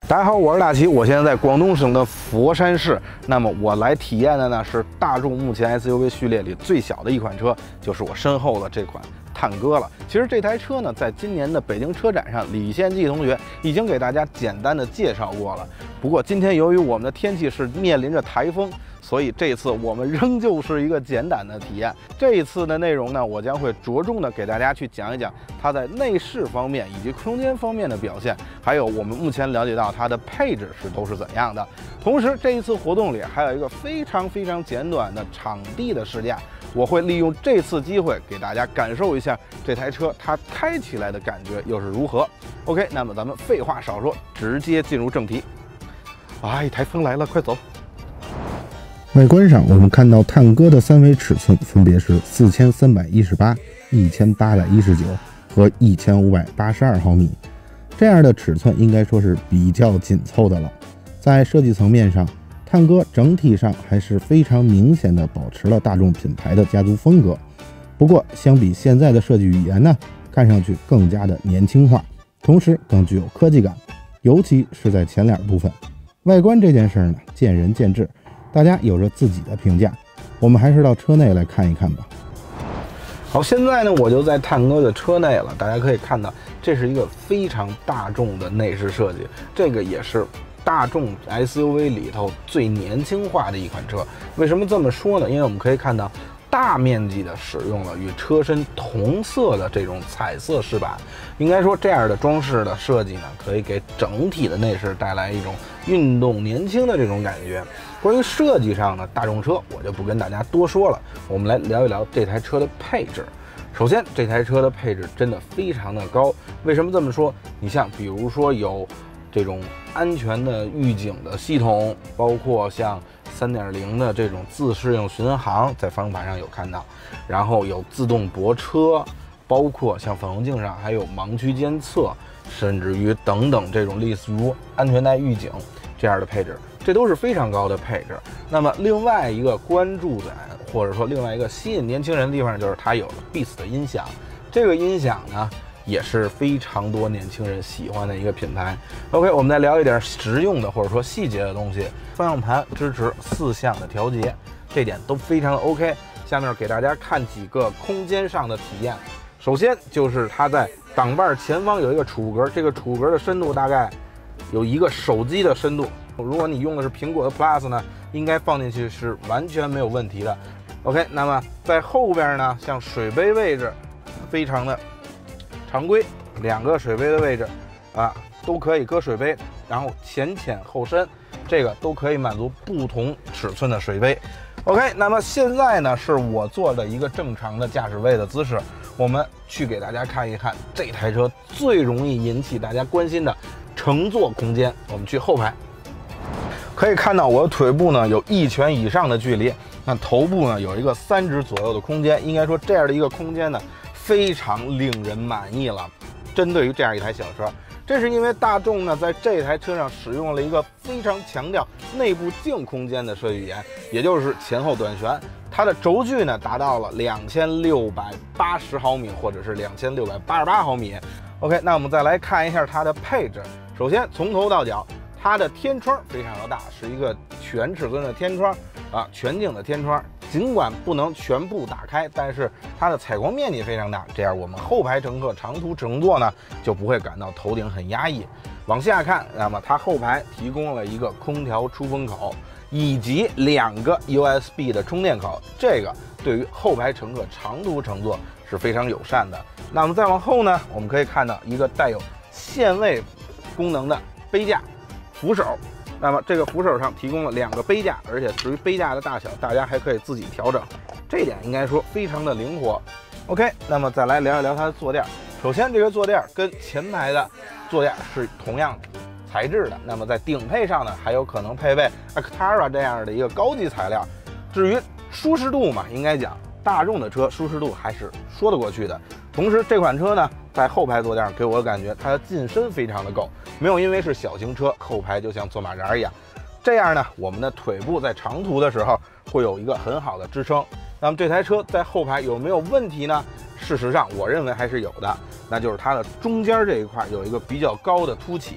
大家好，我是大齐，我现在在广东省的佛山市。那么我来体验的呢是大众目前 SUV 序列里最小的一款车，就是我身后的这款探戈了。其实这台车呢，在今年的北京车展上，李献计同学已经给大家简单的介绍过了。不过今天由于我们的天气是面临着台风，所以这次我们仍旧是一个简短的体验。这一次的内容呢，我将会着重的给大家去讲一讲它在内饰方面以及空间方面的表现，还有我们目前了解到它的配置都是怎样的。同时，这一次活动里还有一个非常简短的场地的试驾，我会利用这次机会给大家感受一下这台车它开起来的感觉又是如何。OK， 那么咱们废话少说，直接进入正题。哎，台风来了，快走！ 外观上，我们看到探戈的三维尺寸分别是4318、1819和1582毫米，这样的尺寸应该说是比较紧凑的了。在设计层面上，探戈整体上还是非常明显的保持了大众品牌的家族风格。不过，相比现在的设计语言呢，看上去更加的年轻化，同时更具有科技感，尤其是在前脸部分。外观这件事呢，见仁见智。大家有着自己的评价，我们还是到车内来看一看吧。 好，现在呢，我就在探戈的车内了。大家可以看到，这是一个非常大众的内饰设计，这个也是大众 SUV 里头最年轻化的一款车。为什么这么说呢？因为我们可以看到，大面积的使用了与车身同色的这种彩色饰板，应该说这样的装饰的设计呢，可以给整体的内饰带来一种运动年轻的这种感觉。关于设计上呢，大众车我就不跟大家多说了，我们来聊一聊这台车的配置。首先，这台车的配置真的非常的高。为什么这么说？你像比如说有这种安全的预警的系统，包括像3.0的这种自适应巡航，在方向盘上有看到，然后有自动泊车，包括像反光镜上还有盲区监测，甚至于等等这种类似于安全带预警这样的配置，这都是非常高的配置。那么另外一个关注点，或者说另外一个吸引年轻人的地方，就是它有了 Beats 的音响。这个音响呢，也是非常多年轻人喜欢的一个品牌。OK， 我们再聊一点实用的或者说细节的东西。方向盘支持4项的调节，这点都非常 OK。下面给大家看几个空间上的体验。首先就是它在挡把前方有一个储物格，这个储物格的深度大概有一个手机的深度。如果你用的是苹果的 Plus 呢，应该放进去是完全没有问题的。OK， 那么在后边呢，像水杯位置非常的常规，2个水杯的位置啊都可以搁水杯，然后前浅后深，这个都可以满足不同尺寸的水杯。OK， 那么现在呢是我做的一个正常的驾驶位的姿势，我们去给大家看一看这台车最容易引起大家关心的乘坐空间。我们去后排，可以看到我的腿部呢有1拳以上的距离，那头部呢有一个3指左右的空间，应该说这样的一个空间呢非常令人满意了。针对于这样一台小车，这是因为大众呢在这台车上使用了一个非常强调内部净空间的设计语言，也就是前后短悬。它的轴距呢达到了2680毫米或者是2688毫米。OK， 那我们再来看一下它的配置。首先从头到脚，它的天窗非常的大，是一个全尺寸的天窗啊，全景的天窗。尽管不能全部打开，但是它的采光面积非常大，这样我们后排乘客长途乘坐呢就不会感到头顶很压抑。往下看，那么它后排提供了一个空调出风口以及2个 USB 的充电口，这个对于后排乘客长途乘坐是非常友善的。那么再往后呢，我们可以看到一个带有限位功能的杯架扶手。那么这个扶手上提供了2个杯架，而且至于杯架的大小，大家还可以自己调整，这一点应该说非常的灵活。OK， 那么再来聊一聊它的坐垫。首先，这个坐垫跟前排的坐垫是同样材质的。那么在顶配上呢，还有可能配备 Actara 这样的一个高级材料。至于舒适度嘛，应该讲大众的车舒适度还是说得过去的。同时，这款车呢，在后排坐垫给我的感觉，它的进深非常的够，没有因为是小型车，后排就像坐马扎一样。这样呢，我们的腿部在长途的时候会有一个很好的支撑。那么这台车在后排有没有问题呢？事实上，我认为还是有的，那就是它的中间这一块有一个比较高的凸起，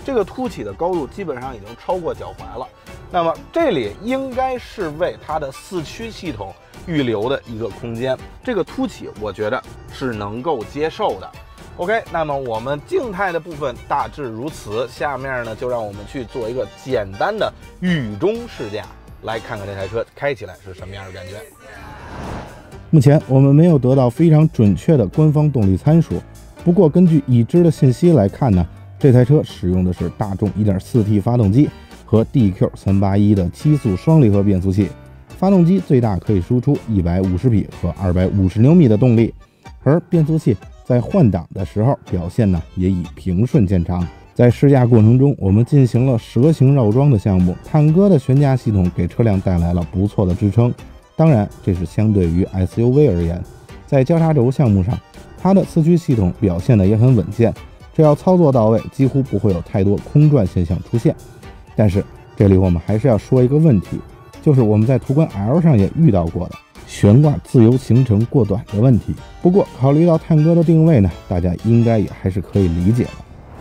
这个凸起的高度基本上已经超过脚踝了。那么这里应该是为它的四驱系统预留的一个空间，这个凸起我觉得是能够接受的。OK， 那么我们静态的部分大致如此，下面呢就让我们去做一个简单的雨中试驾，来看看这台车开起来是什么样的感觉。 目前我们没有得到非常准确的官方动力参数，不过根据已知的信息来看呢，这台车使用的是大众 1.4T 发动机和 DQ381的7速双离合变速器，发动机最大可以输出150匹和250牛米的动力，而变速器在换挡的时候表现呢也以平顺见长。在试驾过程中，我们进行了蛇形绕桩的项目，探戈的悬架系统给车辆带来了不错的支撑。当然，这是相对于 SUV 而言。在交叉轴项目上，它的四驱系统表现的也很稳健，只要操作到位，几乎不会有太多空转现象出现。但是这里我们还是要说一个问题，就是我们在途观 L 上也遇到过的悬挂自由行程过短的问题。不过考虑到探戈的定位呢，大家应该也还是可以理解的。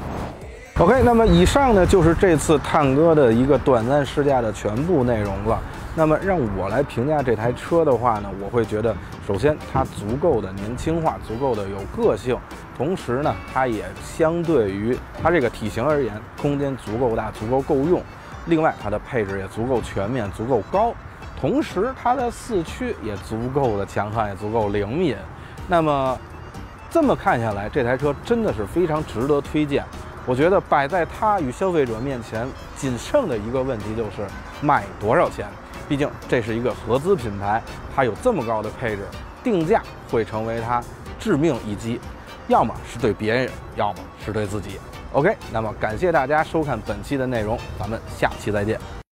OK， 那么以上呢就是这次探戈的一个短暂试驾的全部内容了。那么让我来评价这台车的话呢，我会觉得，首先它足够的年轻化，足够的有个性，同时呢，它也相对于它这个体型而言，空间足够大，足够够用。另外，它的配置也足够全面，足够高，同时它的四驱也足够的强悍，也足够灵敏。那么这么看下来，这台车真的是非常值得推荐。我觉得摆在它与消费者面前仅剩的一个问题就是卖多少钱。毕竟这是一个合资品牌，它有这么高的配置，定价会成为它致命一击，要么是对别人，要么是对自己。OK， 那么感谢大家收看本期的内容，咱们下期再见。